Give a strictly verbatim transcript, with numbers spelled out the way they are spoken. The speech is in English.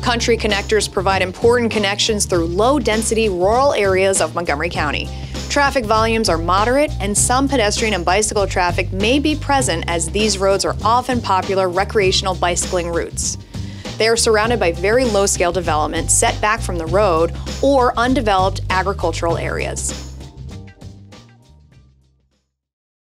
Country connectors provide important connections through low-density rural areas of Montgomery County. Traffic volumes are moderate, and some pedestrian and bicycle traffic may be present as these roads are often popular recreational bicycling routes. They are surrounded by very low-scale development set back from the road or undeveloped agricultural areas.